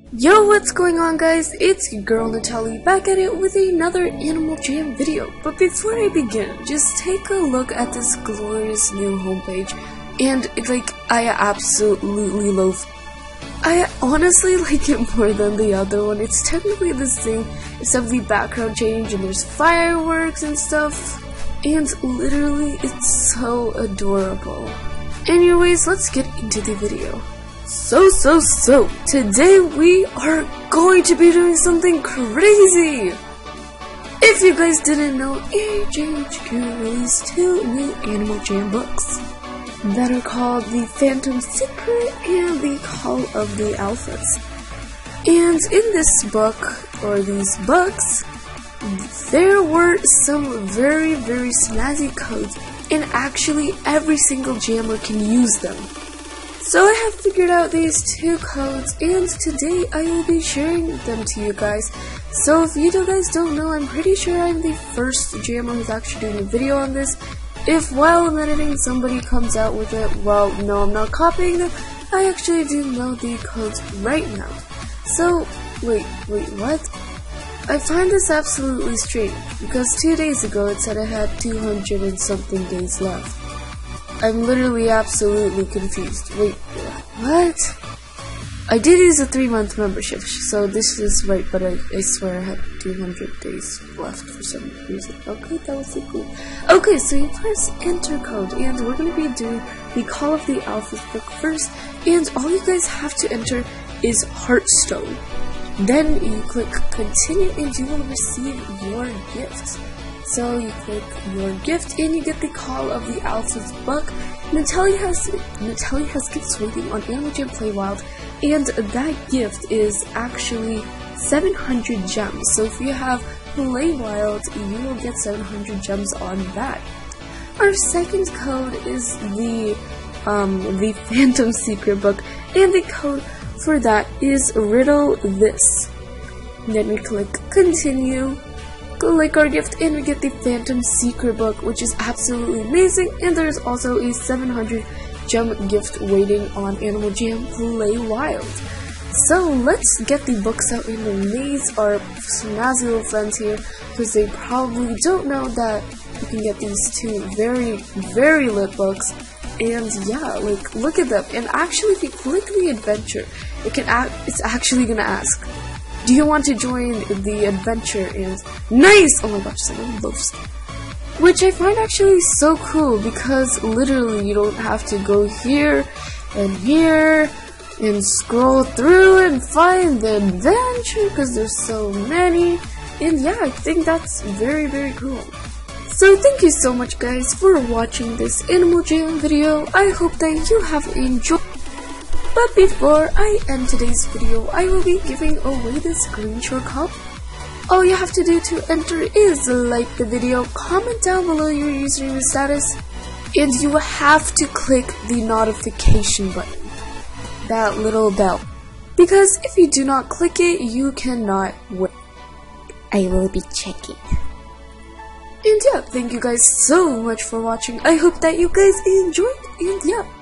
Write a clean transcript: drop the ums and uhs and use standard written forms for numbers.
Yo, what's going on, guys? It's your girl Natalie back at it with another Animal Jam video. But before I begin, just take a look at this glorious new homepage, and I absolutely love. I honestly like it more than the other one. It's technically the same, except the background change and there's fireworks and stuff, and literally it's so adorable. Anyways, let's get into the video. So, today we are going to be doing something crazy! If you guys didn't know, AJHQ released 2 new Animal Jam books that are called The Phantom Secret and The Call of the Alphas. And in this book, or these books, there were some very snazzy codes, and actually every single jammer can use them. So I have figured out these 2 codes, and today I will be sharing them to you guys. So if you guys don't know, I'm pretty sure I'm the first jammer who's actually doing a video on this. If while I'm editing somebody comes out with it, well, no, I'm not copying them. I actually do know the codes right now. So, wait, what? I find this absolutely strange, because 2 days ago it said I had 200 and something days left. I'm literally absolutely confused. Wait, what? I did use a 3-month membership, so this is right, but I swear I had 200 days left for some reason. Okay, that was so cool. Okay, so you press enter code, and we're going to be doing the Call of the Alphas book first, and all you guys have to enter is Hearthstone. Then you click continue, and you will receive your gift. So you click your gift and you get the Call of the Alphas book. Natalie has gifts waiting on Animal Jam Play Wild, and that gift is actually 700 gems. So if you have Play Wild, you will get 700 gems on that. Our second code is the Phantom Secret book, and the code for that is riddle this. Then we click continue. Click our gift and we get the Phantom Secret book, which is absolutely amazing, and there's also a 700 gem gift waiting on Animal Jam Play Wild. So let's get the books out and amaze our snazzy little friends here, because they probably don't know that you can get these 2 very lit books. And yeah, look at them. And actually, if you click the adventure, it's actually gonna ask, do you want to join the adventure? And nice! Oh my gosh, someone loves it. Which I find actually so cool, because literally you don't have to go here and scroll through and find the adventure, because there's so many. And yeah, I think that's very cool. So thank you so much, guys, for watching this Animal Jam video. I hope that you have enjoyed. But before I end today's video, I will be giving away the screenshot copy. All you have to do to enter is like the video, comment down below your username and status, and you will have to click the notification button, that little bell, because if you do not click it, you cannot win. I will be checking. And yeah, thank you guys so much for watching. I hope that you guys enjoyed, and yeah.